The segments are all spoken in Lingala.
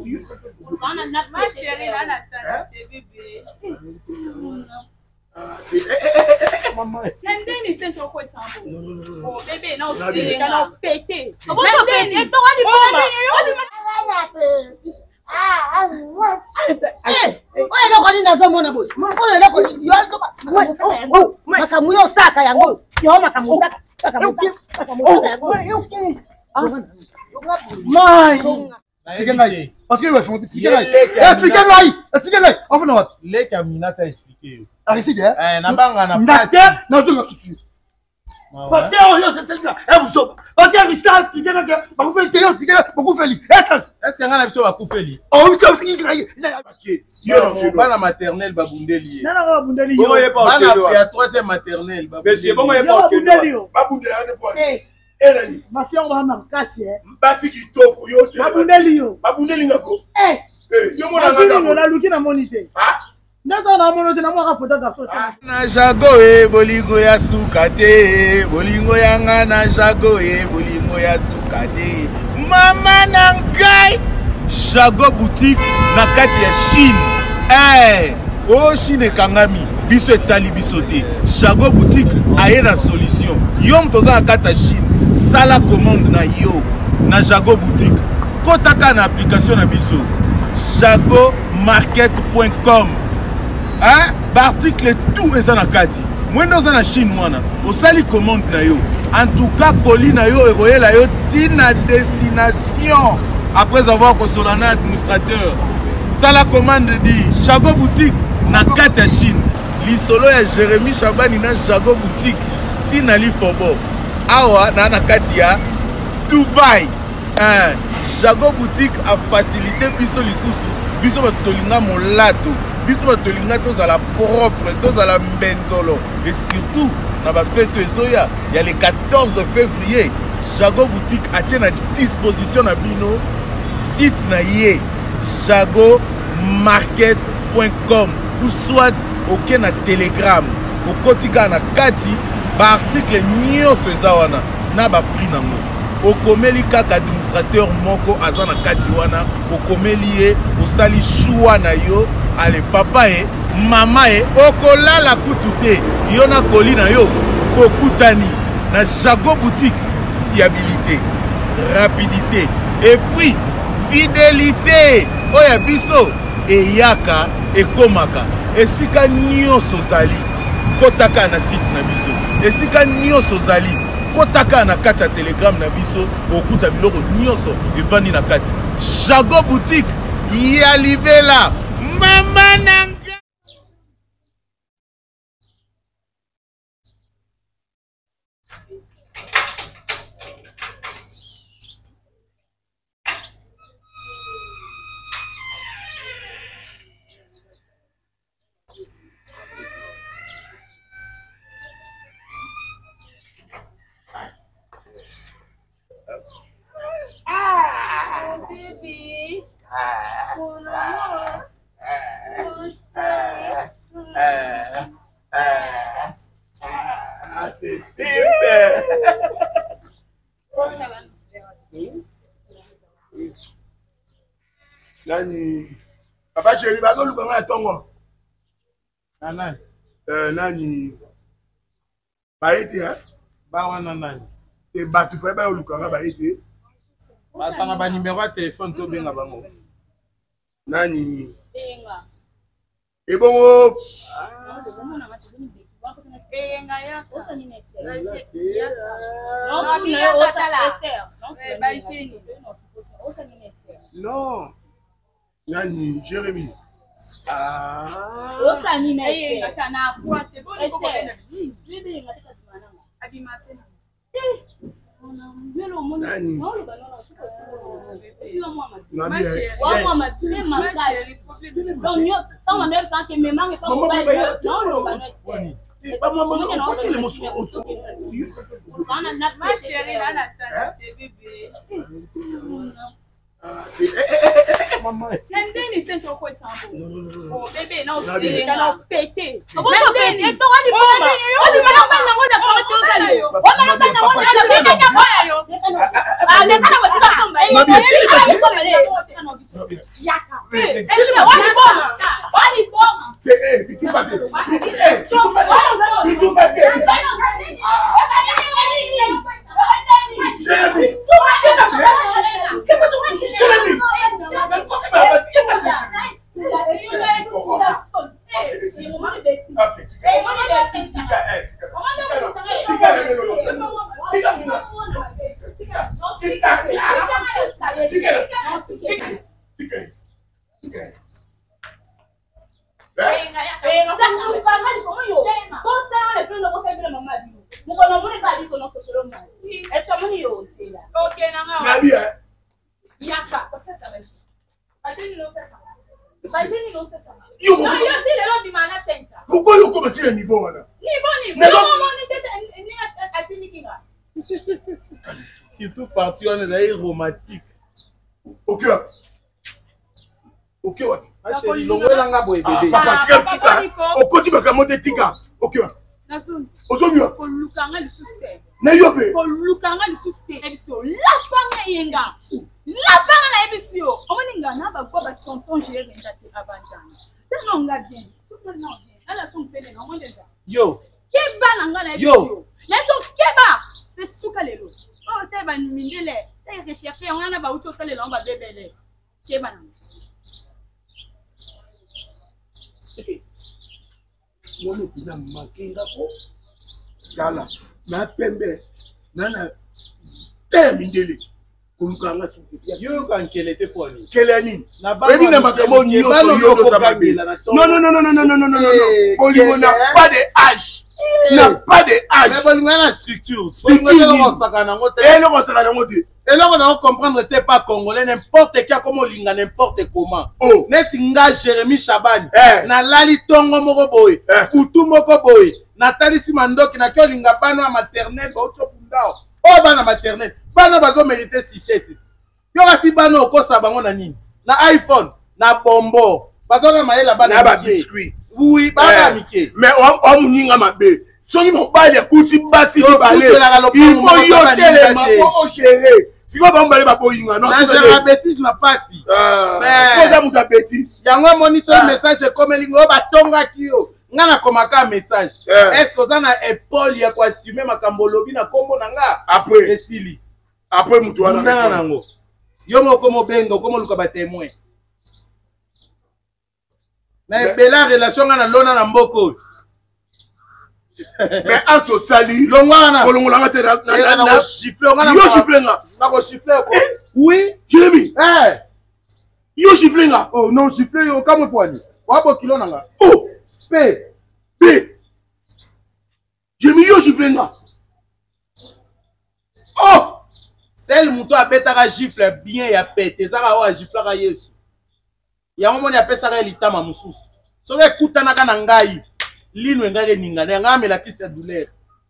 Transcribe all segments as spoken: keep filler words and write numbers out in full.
Ma chérie, là, la tante, bébé. Maman. Nandeni sente oko esambo. Oh bébé, non c'est Kana pété. Comment ça pété? Esto wali oyo eloko nini nazomona boye oyo eloko makambo yo osaka yango yo makambo osaka parce que expliquez-moi, expliquez-moi. Enfin non. Les Kamina t'a expliqué. Arrêtez hein. Eh, na banga na place. Non, je me suis. Parce que oh yo c'est ça. Eh vous so. Parce que Richard expliquez que ba ku fait théo expliquez beaucoup fait li. Est-ce que ngana biso ba ku fait li? Oh oui, c'est qui graille. Yo ba la maternelle ba bundeli. Non non ba bundeli yo. Ba na ya troisième maternelle ba. Mais c'est bon il pas bundeli yo. Ba bundeli de quoi? Eh. Elali. Ma fille on va m'casser hein. Basi kitoko yo. Ba bundeli yo. Ba bundeli ngako. Eh. Eh, yo mona ngaka. Basi la luki na monité. Ah. Naza na mono na mwaka photo da photo. Na jago e bolingo ya sukate, bolingo yanga na jago e bolingo ya sukate. Mama na ngai Jago boutique na kati ya Chine. Eh, oh Chine kangami, biso etali biso te. Jago boutique aye na solution. Yo mtoza na kati ya Chine, sala commande na yo na Jago boutique. Kotaka na application na biso jago market point com. Hein? L'article tout est en kati. Moi dans en Chine wana, au sali commande na yo. En tout cas colis na yo eroye la yo tina destination après avoir consolé un administrateur. Ça la commande dit Jago boutique na kati ya Chine. Lisolo ya Jérémy Chabani na Jago boutique tina li fobo. Awa na na kati ya Dubaï. Hein? Jago boutique a facilité biso lisusu. Biso batolinga molato. Biso batolinga tozala propre, tozala mbenzolo. Et surtout, na ba fête ezoya, il y a le quatorze février, Jago boutique a tient à disposition na bino site na ye jago market point com ou soit aucun na Telegram. Au kotika na kati ba article nyonso ezawana na ba prix nango. Okomeli kaka administrateur moko azana kati wana okomeli ye osali choix na yo ale papa e mama e okolala kutute yo na koli na yo okutani na Jago boutique. Fiabilité, rapidité et puis fidélité oya biso e yaka e komaka esika nyonso zali kotaka na site na biso esika nyonso zali kotaka na kati ya Telegram na biso okuta biloko nyonso evandi na kati Jago boutique ya libela mama nanga. Ah, baby. Ah, mon amour. Ah, c'est super. Nani? Papa chéri, bago luka nga tongo. Nani? Euh, nani? Baiti, hein? Bawana nani? Et batu fa ba luka nga baiti. Basanga ba numéro de téléphone to benga bango. Nani? Benga. Et bon, Benga ya. non. Nani? Jérémy. Ah. Osa ni na Eh, ngakana kwa te boni ko bena. Bibi ngatika tumananga. Abi mapena. Melo mona. Nani? Non le ballon là, c'est possible. Yo moi ma. Ma chérie. Wa moi ma tule ma chérie. Donc yo, tant on même sans que me manque pas mon bail. Non le ballon. Ma chérie, là, la tante, bébé. maman. Nandeni sente oko esambo. Oh bébé, non c'est kana pété. Comment ça pété? Esto wali bomba. Wali malamba na ngoja kwa tuza yo. Wali malamba na ngoja na fika kwa yo. Ah, nenda na watika samba. Eh, pe. Eh, bitu bate. Eh, bitu bate. Jérémy. Jérémy. Mais quand tu vas passer, il y a ta pourquoi vous commencez le niveau là? Surtout parti on est romantique. Ok. Ok. Papa, tu tika. Au côté de la mode tika. Ok. Aujourd'hui. Na yobe. Kolukanga lisuste ebiso. La panga yenga. La panga na ebiso. Omoninga na ba kwa ba tonton jere ndate abanjana. Tano nga bien. Super non bien. Ala son pele na mo déjà. Yo. Keba na nga na ebiso. Laisse keba. Le suka lelo. Oh te ba mindele. Te rechercher on na ba uto sale la ba bebele. Keba na. Moi le bina makinga ko. Kala. Na pembe. Nana. Te mindele. Kolukanga sukutia. Yo quand quel était pour lui. Quel est ni? Na ba ni na makamo ni yo yo sababela. Non non non non non non non non non non. Polygon n'a pas de âge. N'a pas de âge. Mais Polygon a structure. Structure on sakana ngote. Et le on sakana ngote. Et là on a comprendre t'es pas congolais n'importe qui a comme linga n'importe comment. Oh. Netinga Jérémy Chabani. Eh. Na lali tongo moko boy. Utu moko boy. Nathalie Simandoki na kyo linga bana maternelle ba uto pundao. Oh bana maternelle. Bana bazo mériter six sept. Yo kasi bana okosa bango na nini? Na iPhone, na bombo. Bazo na mayela bana na ba biscuit. Oui, bana mike. Mais on on muninga mabe. Soki mo ba le kuti basi di balé. Il faut yo tele mako chérie. Si vous avez un peu non, la bêtise n'a pas si. Mais vous avez bêtise. Il y a un moniteur message comme lingo batonga kio. Ngana komaka message. Est-ce que vous avez épaule ya kwa assumer makambolobi na kombo nanga? Après esili. Après mutu wana nango. Yo moko mo bengo komo luka ba témoin. Na bela relation ngana lona na mboko. Mais entre sali longwana kolongola ngate na na na chifler ngana yo chifler nga na ko chifler ko oui Jérémy eh yo chifler nga oh non chifler yo kamo poani wabo kilo nanga oh p p Jérémy yo chifler nga oh sel muto abetaka gifle bien ya pete zaka wa gifle ka Yesu ya ngomoni apesa ka litama mususu soke kutana kana ngai lino ngare ninga na ngamela kisa douleur.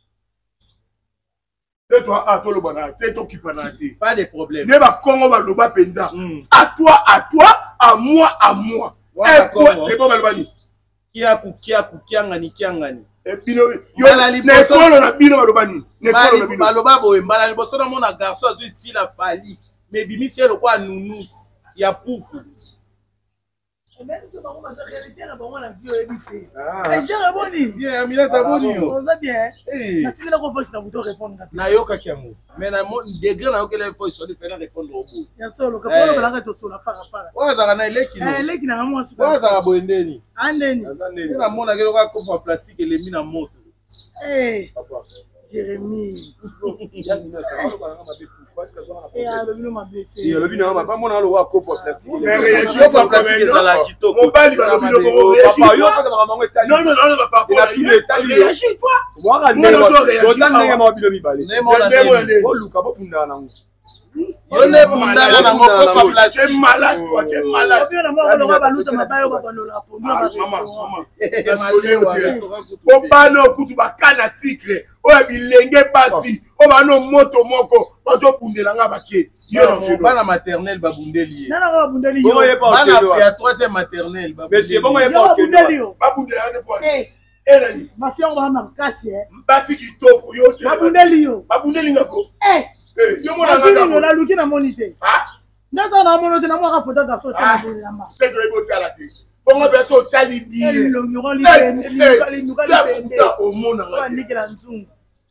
Et toi à toi le bana, c'est toi qui panate. Pas de problème. Ne va Congo va loba penza. À toi, à toi, à moi, à moi. Et toi, et toi balbani. Kia ku kia ku kia ngani kia ngani. Et bino yo ne solo na bino balbani. Ne solo na bino. Baloba boye mbala liboso na mona garçon azu style afali. Mais bimisi le kwa nounous ya puku. Même si on va faire réalité, on va la vie au ébité. Mais j'ai répondu. Bien, Amina Taboni. On va bien. Eh. Tu veux la confiance dans vous répondre. Nayoka kiamu. Mais na mon degré na yoka la fois sur de faire répondre au bout. Ya solo, ka polo bala ka solo fara fara. Wa za na ile kino. Eh, ile kina ngamo suka. Wa za boendeni. Andeni. Andeni. Na mona kelo ka kopa plastique le mina moto. Eh. Jérémy. Ya mina ka alo bala ngama betu. Eh, alo bino mabete. Ya lo bino ngama ba mona alo wa kopa plastique. Mais réagir pas plastique za la kitoko. Mon bali ba lo bino papa yo ka mama ngo tali. Non non non non papa. Il a tali. Réagis toi. Moi ga ne. Botan ne ma bino mi bali. Ne mo na ne. Bo luka bo bunda nango. Yo ne bunda na ngo kopa plastique. C'est malade toi, tu es malade. Yo na mo ko ba baluta mabayo ba balola po. Maman maman. Obano kutu bakana sikre. Oya bilenge basi. Obano moto moko. Bato bundela nga bake. Yo no bana maternelle ba bundeli. Na na ba bundeli yo. Bana ya troisième maternelle ba. Mais c'est bon ya ba bundeli yo. Ba bundela ne po. Eh. Elani. Ma fille on va makasi eh. Basi kitoko yo. Ba bundeli yo. Ba bundeli ngako. Eh. Eh, yo mona ngaka. Basi no la luki na monite. Ah? Nasa na mono te na mo ka photo garçon Ah, ta na ma. c'est que les beaux la télé. Bongo beso tali bi. Eh lo nyoro li bende, li nyoro li bende. Au monde en Wa nikela nzungu.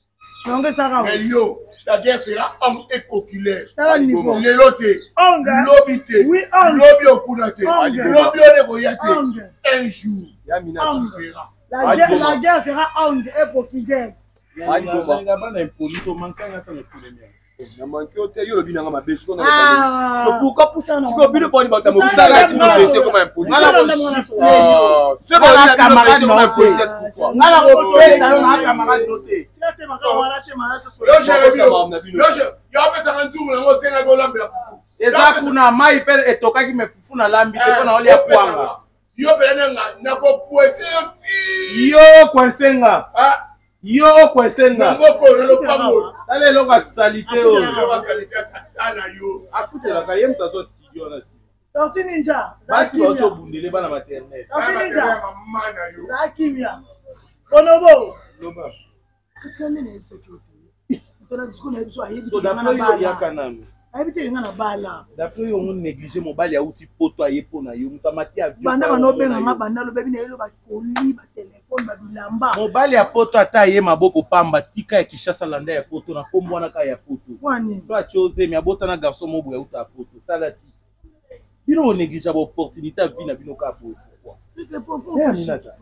Nonge saka. Mais yo, la guerre sera homme et coquillère. Tala niveau. Les lotés. Onga. Lobité. Oui, onga. Lobi au kunate. Onga. Lobi au negoyate. Onga. Un jour. Yamina Onga. tu verras. La guerre, la guerre sera onge et coquillère. Aïe, bana impolito mankanga tana premier. Na manki ote yo lobi nanga mabesu ko na Ah. so pourquoi pour ça non ko bino boni bata mo Ça, ça ça, si ça, no comme impolito. Ça, ça, ça, ça, Ah, c'est bon Ngala na camarade camarade na na impolito ote. pourquoi? Ngala ko pe ta na camarade noté. Tila te maka wala te maka so. Yo Jérémy. Yo je. Yo pesa nzungu na ngo senga go lambela fufu. Eza kuna mai pe etokaki me fufu na lambi te pona olia kwanga. Yo pele nga na ko poese yo ti. Yo kwensenga. Ah, Yo kwensenga. ngoko le pango. Dale loka salite o. Yo va saliter tata yo. Afutela ka yem tazo studio na si. Torti ninja. Basi ba ocho bundele bana maternelle. Torti ninja. Mama na yo. La kimia. Bonobo. Loba. Qu'est-ce que nene biso kyote? Tona disco na biso ayebi So te nga na d'après yo ya bala. kananu. Ayebi te nga na bala. D'après yo on négligé mobali ya uti poto ayepo na yo mutamati a vieux. Banda bano benga nga banda lo bebi na yelo ba koli ba téléphone ba bilamba. Mobali ya poto ata ye maboko pamba tika ya Kishasa landa ya poto na kombo wana ka ya poto. Wani. So a chose mi abota na garçon mobo ya uta poto talati. Bino on néglige ba opportunité vie na bino ka poto. C'était pour pour. Eh, Aminata.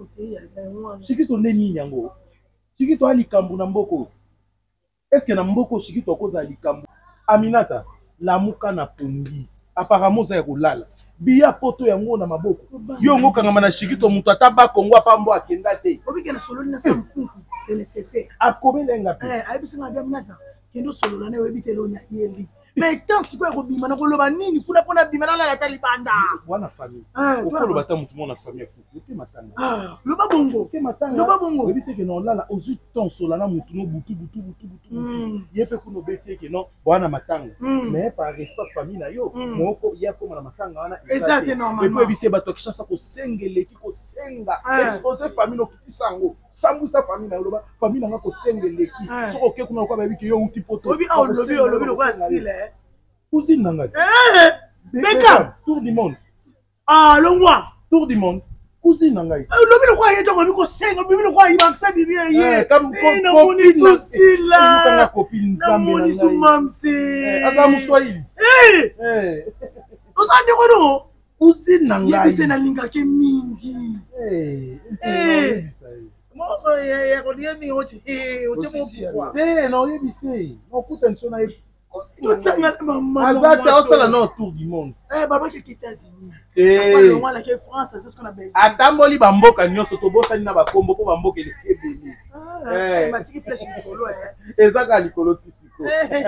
Shikito neni nyango. Shikito ali kambu na mboko. Est-ce que na mboko shikito koza ali kambu? Aminata, la muka na pongi. Apparemment ça ya kolala. Biya poto yango na maboko. Yo ngo kangama na shikito mutu ataba kongo apambo akenda te. Obi kena solo na sampuku de le cesser. Akomelenga pe. Eh, ayebi singa bia mnata. Kendo solo na ne webi te lo nya yeli. Mais tant si quoi ko bima na ko loba nini kuna pona bima na la tali banda. Wana famille. Ah, Okolo bata mutu mona famille ko. Ke matanga. Ah, loba bongo. Ke matanga. Loba bongo. Webi se ke non lala ozu ton solana mutu no butu butu butu butu. Mm. Yepe kuno beti ke non wana matanga. Mm. Mais par respect famille na yo, Mm. moko ya ko na matanga wana. Exact normalement. Et puis bise bato kishasa ko sengele ki ko senga. Ah. Expose famille no kisango. Sambu sa famille na loba, famille na ko sengele ki. Ah. Soko ke kuna ko ba bi ke yo uti poto. Obi a lobi o lobi lo kwa sile. Cousine nanga. Eh! Beckham. Tour du monde. Ah, longwa. Tour du monde. Cousine nanga. Lobi lo kwa yeto ko biko senga, lobi lo kwa yiba ksa bibi ye. Eh, comme Eh, na moni susila. Tanga copine Na Nzambe moni na ngai. sumamse. Eh, aza muswahili. Eh! Eh. Ozande ko no? Cousine nanga. Yebi se na linga ke mingi. Eh. Eh. Eh. Moko ya ya ko dia mi oti. Eh, oti mo kwa. Eh, non, yebise. Non, kuta nsona ye. Totsanga mama. Azata osala na autour du monde. Eh, baba ke États-Unis. Eh. Papa le roi la ke France, c'est ce qu'on appelle. Atamboli bamboka nyonso tobosani na bakombo po bamboka elekebeli. Ah, Eh. matiki flèche likolo eh. Ezaka likolo tisiko.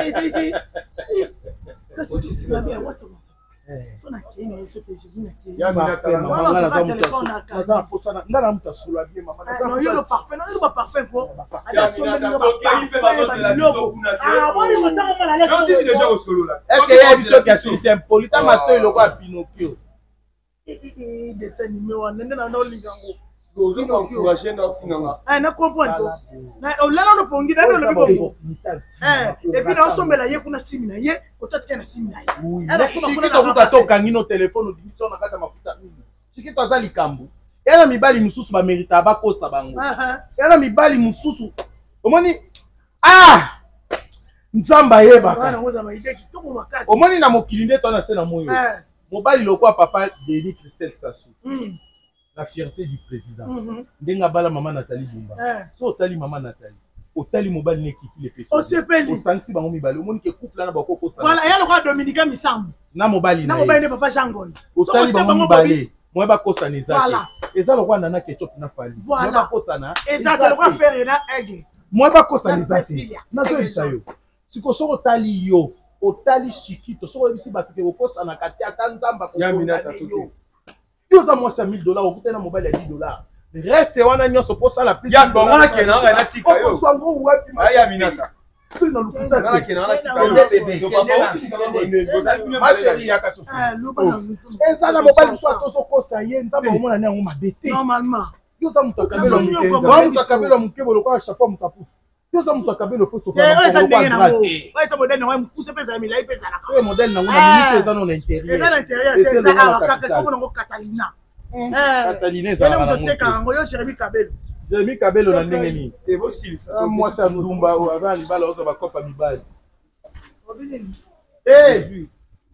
Kasi tu la bien watu. Eh. So na kene so que j'ai dit na kene. Ya mina Parfait, tala. mama, Wala ngana saka za muta telefone su- na kani. naza posana- ngana muta sula bien, mama, naza Non, muta yo le su- parfait, non, yo le parfait ko. Ya Ada sombe mina ngo ta ba toke il fait parfait pas ba la logo. biso kuna. Ah, bon, on t'a mal à l'aise. Non, si c'est déjà au solo là. Est-ce que yebi soki asilisi impolita matoi loko ya Pinocchio? Eh eh eh dessin animé wa nende na no ligango. Ozo ko encourager na finanga. Eh na comprendre ko. Na o lana no pongi na no le bongo. Eh, et puis na osombela ye kuna simi na ye, otatika na simi na ye. Oui, Alors, mais kuna Shikito kuna kuta tokangi no telefone odimisi ona kata mafuta mingi. Shikito aza likambo. Yana mibali mususu bamerita bakosa bango. Ah Yana mibali mususu. Omoni ah! Nzamba ah. yeba. Bana ngoza ba idée kitoko makasi. Omoni na mokili nde tona se na moyo. Eh. Mobali lokwa papa Denis Christelle Sassou. Mm. La fierté du président. Mhm. Ndenga bala mama Nathalie Bumba. Eh. So otali mama Nathalie. Otali mobali ne kiki le pété. O sepeli. Osansi bango mibali. Omoni ke couple na bako kosa. Voilà, ya le roi Dominicain Misambu. Na mobali Na na. mo ba ne papa Jangoy. Otali bango mibali. Moi ba kosa na ezaki. Voilà. Eza lokwa nana ketchup na fali. Voilà. Moi ba kosa na. Exact, le roi faire na ege. Moi ba kosa na Na ezaki. Cecilia. Nazo bisa yo. Siko soko otali yo. Otali Shikito. Soko ebisi bato ke kosa na kati ata nzamba ko. Ya mina ta toke. Yo za mwasa mille dollars okutana mobali ya dix dollars. Reste wana nyonso posa la plus. Ya bon wana kena nga na tika yo. Ko sango wapi. Aya minata. Sina lukuta. Nga kena nga tika yo. Kende bébé, Yo kende papa na- okisi Ma chérie ya katusi. Ah, loba na lufu. Eza na mobali so atozo kosa ye nzamba omona nyango mabete. Normalement. Yo za mutakabelo Nazo nyoko mukeza. mabete Wa mutakabelo mukebo lokwa chapeau mutapufu. Yo ça muto kabelo faut to faire. Eh, ça ndenge na ngo. Ouais, ça modèle na mukuse pesa milai pesa na. C'est modèle na ngo na minute ça non l'intérieur. Ça l'intérieur, c'est ça kaka comme ngo Catalina. Eh. Catalina ça na ngo. Teka ngo yo Jérémy Kabelo. Jérémy Kabelo na ndenge ni. Et vos cils ça moi ça ndumba ou avant libala ozo ba kopa mibali. Eh.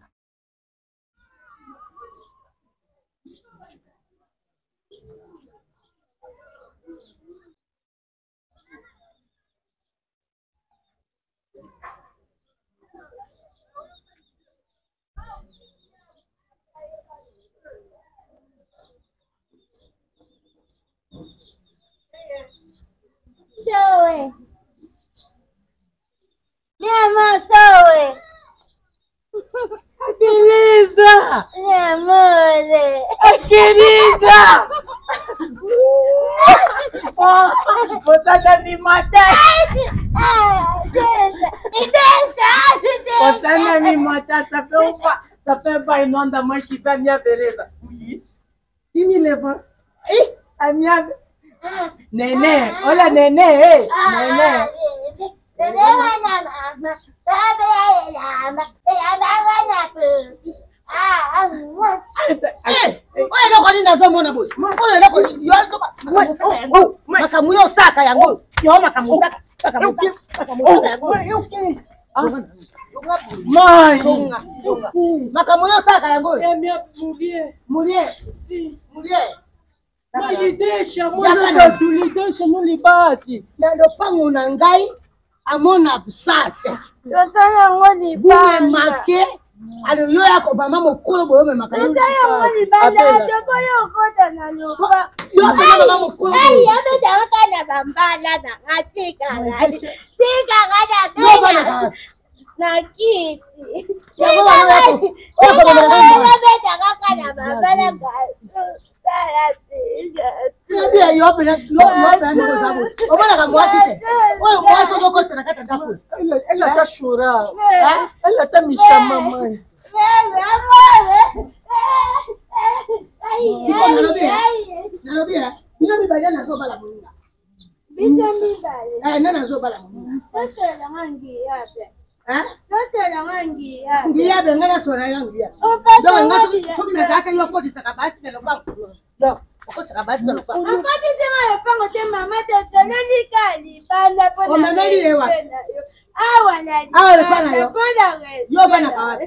Sowe. Nyama sowe. Beleza! Minha amore. Querida! Oh, você tá me matando! Ah, deixa! Me deixa! Me deixa! Você não me matar, ça fait um pa... ça fait pas une onda mais qui fait minha beleza. Oui. Qui me leva? Ih, a minha... Nenê, olha nenê, ei! Nenê! Nenê vai na mama. Vai na mama. Vai na pupi. Ah, ah, eh, oyo loko nini nazomona boye oyo loko nini yo azo makambo yo osaka yango yo makambo osaka makambo Mãe! makambo yo osaka yango É minha mulher. mulher Sim. mulher Mas lhe deixa, mãe, tu lhe deixa, não lhe bate. na lopango na ngai amona busasa totala ngoni bume make alo yo yako mama mokolo boyo me makaya totala ngoni bala joko yo kota na lopa yo kana mama mokolo ai yabe dawaka na bambala na ngatika ngadi tika ngada yo bana na kiti yo bana yako yo bana yako yabe dawaka na bambala ga sala tika Nabia yo bana yo yo bana ko zabo obona ka mwasi te oyo mwasi zo ko tsana kata ndako Ela, ela tá chorando. Ela tá me chamando, mãe. Meu amor. Ai, ai, ai. nalobia mina mibale nazobala moninga Bita mibale. eh nana nazobala moninga Tosela ngangi yape. eh Tosela ngangi yape. ngiya benga na sona yangu ya Opata donc nga ngati. soki nazaka yo ko disaka basi na lopango donc ko tsaka basi na lopango Opati tema lopango te mama tosoleli kali banda pona. Omemeli yewa. Awa na. Awa le pana yo. Pona yo bana ka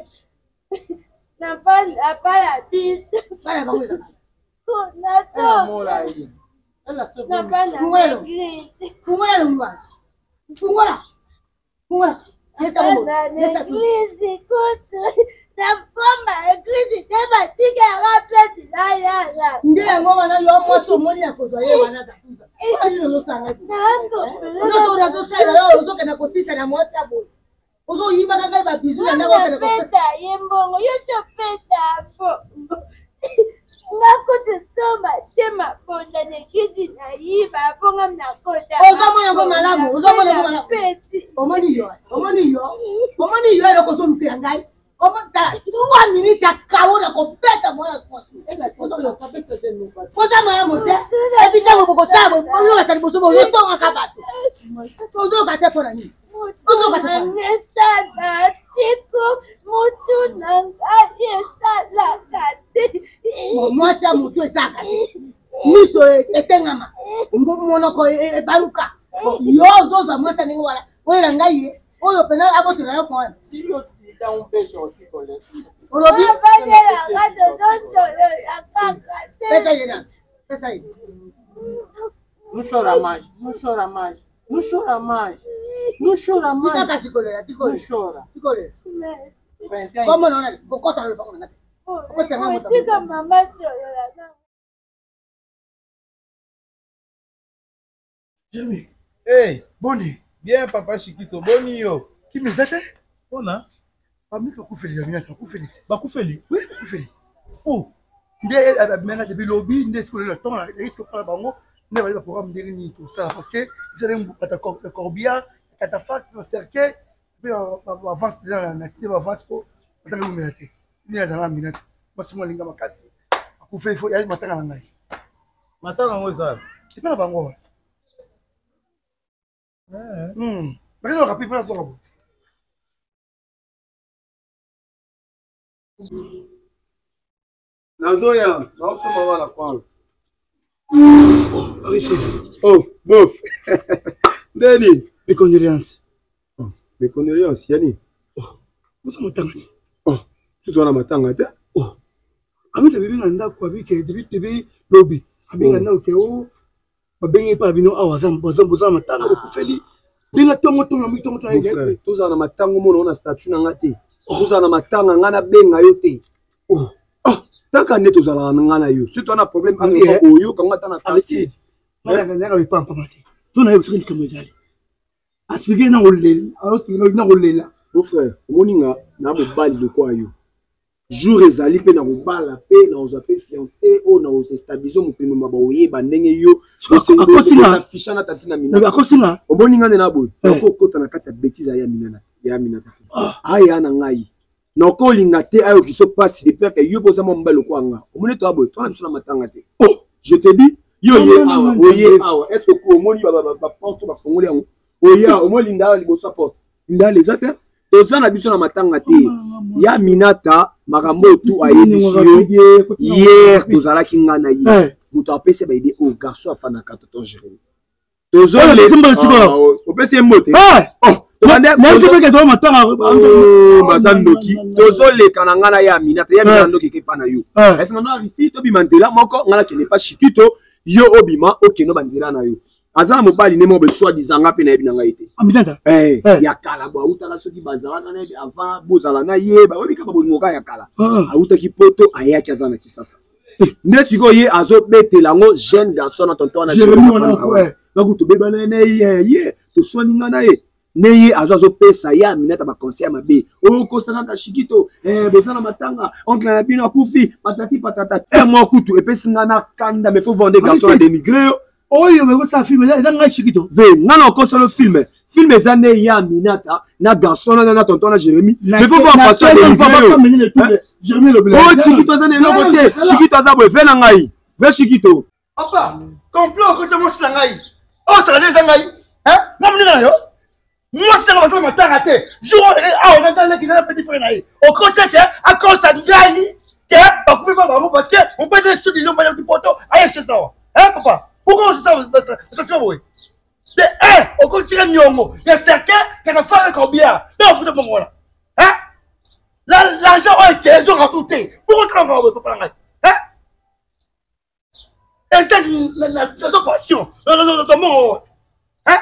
na panda pala biso. bana bangu Na Ela to. mora aí. Ela só Na vem. panda. Fuelo. Negrite. fungola lumba fungola fungola yesa mo Na yesa tu negrite kutu. Na pomba negrite tema tika rapeti la la la. nde yango wana yo moso moni ya kozwa ye wana ka ani no sanga no so na so sala yo ozo kana kosisa na mwasi abo ozo yima kanga ba bizu na ndako kana kosisa Pesa yembongo yoto pesa bongo. Ngakutusoma tema ponda negizi na yiba bonga mnakota. ozo mona ngo malamu ozo mona ngo malamu Pesi. omoni yo omoni yo omoni yo elo kozo lukira ngai omota trois minutes akawo na kopeta moya kosi ozo yo Cabeça dele não bate. koza moya mote ebitango bokosala ozo katali bosobo ozo tonga kabato ozo kate pona nini ozo kate Nesana tiku mutu nangaye sala kati. mwasi ya motu esaka miso etengama monoko ebaluka yo ozozwa mwasi ya ndenge wana oyela ngai ye oyo pena abotela yo mwana Se eu te dar um beijo, eu te conheço. olobi Abadela gato dotolo la kaka. pesa ye na pesa ye Não chora mais, não chora mais. Não chora mais. Não chora mais. tikaka sikolela Não tikolela chora. tikolela Vai, tem. komo naona kokota lo pango ngati Tika mama tolo la kaka. Jemi Eh, boni bien papa Chikito, boni yo. kimezate Ona? bami bakufeli ya minata bakufeli bakufeli oui bakufeli oh nde abimena depuis lobby nde sikolela temps la risque pour bango ne va pas programme ndenge ni tout ça parce que ils avaient kata corbia kata fac le cercle puis avance dans la active avance pour atanga minate ni azala minate basi mo linga makasi akufeli fo ya matanga na ngai Matanga ngo ça. ipana bango Hmm. Mais non, rapide, pas ça. Nazoya, naosoma wala kwanza. Oh, Oh, bof. Deni. mes condoléances. Oh, mes condoléances, yani. Oh, vous avez matanga. Oh, tu dois la matanga te. Oh. Ami te bibi nanda kwa bike debi debi lobby. Abi nanda ke o. Ba bengi pa bino awazam bozam bozam matanga ko feli. Linga tongo tongo mi tongo ta yeke. Tous en matanga mo na statut na ngate. Tous en matanga ngana benga yote. Oh. Oh, tant qu'on est tous en ngana yo. Si tu as un problème avec oyo quand ngata na taxi. Mala ngana bi pam pamate. Tu na yebisiri kamezali. Aspige na olela, aspige na olela. Mon frère, moninga na mo bali de quoi yo. Jour ezali pe na mo bala pe na ozo pe fiancé o na ozo stabiliser mo primo maba oye ba ndenge yo. Akosi na afficha na tatina mina. Na akosi na. O moninga na boy. Ko kota na kati ya bêtise ya minana. Ya minata. Aya na ngai. Na ko linga te ayo ki so passe de peur que yo posa mo mbalo ko anga. O moni to aboy, to na biso na matanga te. Oh, je te dis yo ye awa, oye awa. Est-ce que ko moni ba ba ba porte ba fongoli yango. Oya, o mo linda li bo support. Linda les autres. Toza na biso na matanga te. Ya minata makambo tu ayebisio. Hier tozala ki ngana ye. Muto apese ba ide o garçon afana ka tonton Jérémy. Toza les o pese mbote. Oh. Même si que toi matanga bazandoki tozo le kananga na ya minata ya minando keke pana yo. Est-ce que na ici to bimanzela moko ngala ke ne pas chikito yo obima okeno banzela na yo. Azala mobali ne mo be soi disant ngapi na ebina ngaite. Amidanta. Eh, ya kala ba utala soki bazala na ne avant bozala na ye ba obi ka ba bolingoka ya kala. Auta ki poto ayaki azana kisasa. Ne siko ye azo betela ngo jeune garçon na tonton na Jérémy wana ouais. Ba kuto beba na ne ye ye to soni ngana ye. Neye azo pesa ya minata ba conseil mabe o ko sana ka shikito eh bezana matanga oncle na bino akufi patati patata eh mo kutu e pesa na kanda me faut vendre garçon à dénigrer oh yo me ça film là dans shikito ve ngana ko solo film film ezane ya minata na garçon na na tonton na Jérémy mais faut voir façon de Jérémy le blanc oh shikito zane no côté shikito za bo ve na ngai ve shikito papa complot ko tamo ngai oh ça les ngai hein na mlinga yo. Moi, je suis en train de faire je suis en petit frère. Au conseil, à cause de Gaï, parce qu'on peut être sous disons du poteau, avec chez ça. Hein, papa? Pourquoi c'est ça? Ça fait oui. De un, au continent Nyongo, il y a certains qui ont fait un combien. Non, vous de mon là. Hein? L'argent a été, ils ont rajouté. Pourquoi tu vas voir, papa? Hein? Et c'est la passion. Non, non, non, non, non, hein?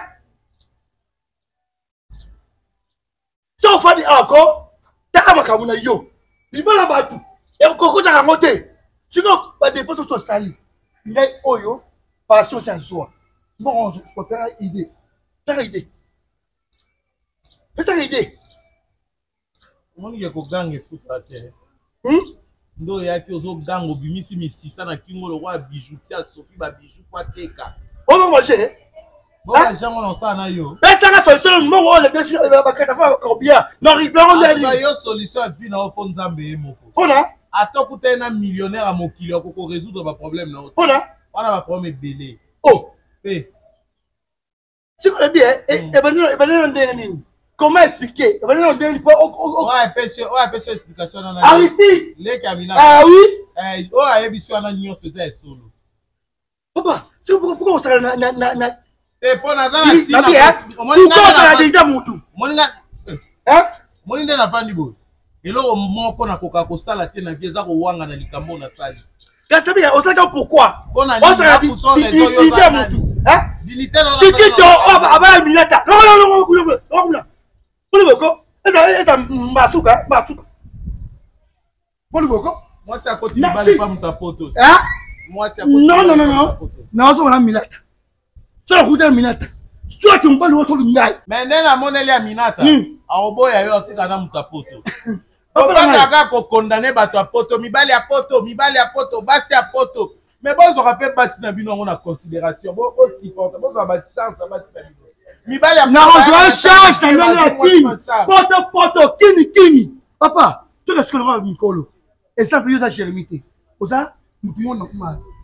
Si on fait encore, t'as ma camona yo. Il va là-bas tout. Et on coco t'as monté. Sinon, pas des potes sont salis. Il y a oyo, passion sans soi. Bon, je peux faire une idée. T'as une idée. T'as une idée. Comment il y a qu'au gang et foot à terre? Hum? Ndo ya ki ozo gang obimisi misisa na kingo le roi bijoutier Sophie ba bijou kwa teka. On va manger. Bon, les gens ont ça na yo. Mais ça na solution non le défi ba ka fa combien? Non ribéron de ba yo solution vi na ofo nzambe moko. Ona ato kuta na millionnaire à mokili ko résoudre ba problème na. Ona Ona ba problème belé. Oh. Eh. C'est quoi bien et ben non ben non ndeni. Comment expliquer? Ben non ndeni pas ouais pèse ouais pèse explication na. Aristide. Les Camina. Ah oui. Eh oh ayebiso na nyo faisait solo. Papa, c'est pourquoi pourquoi on s'arrête na na na eh pour nazana tina pourquoi ça a déjà mutu moninga hein moninga na fandi bo eloko moko na koka ko sala te na vieza ko wanga na likambo na sali qu'est-ce que on sait pourquoi on a dit déjà mutu hein c'est qui toi aba minata non non non non non non pour le boko et ça masuka masuka pour le boko moi c'est à côté du bal pas mon poto hein moi c'est à côté non non non non non ça on minata ça route minata soit tu m'as le sur le ngai mais nena moneli a minata a oboya yo tika na mutapoto papa ka ko condamner bato a poto mibali a poto mibali a poto basi a poto mais bon on rappelle basi na bino on a considération bon aussi porte bon ça va chance basi na bino mibali a non on change na nana kini poto poto kini kini papa tu laisses que le roi Mikolo et ça peut y être Jérémy oza nous pouvons nous mal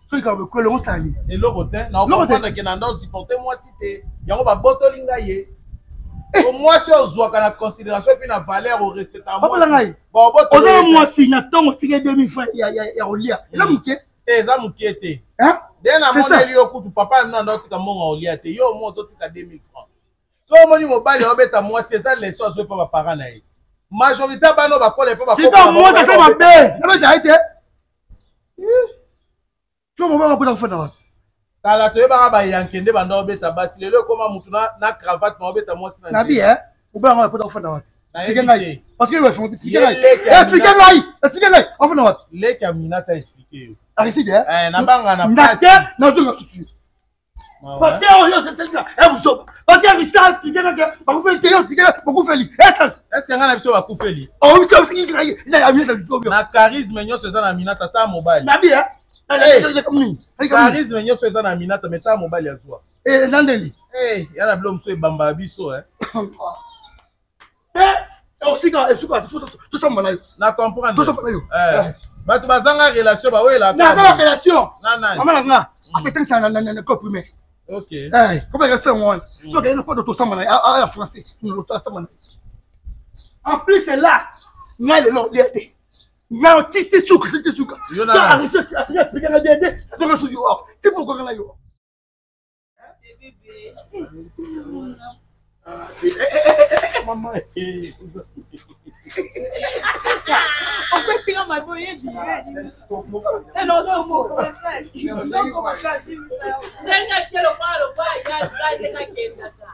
soki kaka bokwele osali eloko te na okomprendre ke na nda osupporte mwasi te yango babotoli ngai ye mwasi ozwaka na considération epuis na valeur orespecta bakola ngai ozala mwasi na ntongo tike deux mille francs ya kolia eza moke te eza moke te nde na mondeli yo kutu papa na nda otika mbongo olia te yo mo ozotika deux mille francs so omoni mobali obeta mwasi eza leso azwi mpa bapara na ye majorité bano bakola mpe sika mwasi asa mabe nabeta ye te so mobali apota kofanda wapi kala toyebaka bayanke nde banda obeta basi lelo ekoma mutu na cravate na obeta mwasi na nabi e mobali yango apota kofanda wapi explique ngai parce que explique ngai explique ngai explique ngai ofanda wapi leki ya minata explique yo ariside eh na banga na place na zonga susu parce que on yo c'est ça et vous so parce que Richard tu dis que ba ku fait te yo tu dis ba ku fait li est-ce que ngana biso ba ku fait li oh biso c'est ngai na ya minata bitobio na charisme nyonso eza na minata ta mobile nabi e charisme nyonso eza na minata mais ta mobile azwa eh nandeli eh yana bilo mso ebamba biso eh eh osika esuka tout ça manayo na comprendre tout ça manayo eh bato bazanga relation ba wela na za relation nana mama nga afetin ça na na comprimé OK eh comment ça on so que pas de tout ça manayo en français nous tout ça manayo en plus c'est là nga le long l'été nga titi suka titi suka ça a réussi à se expliquer la vérité ça va sur yo c'est pourquoi nga yo maman on peut s'y rendre mal et non non non non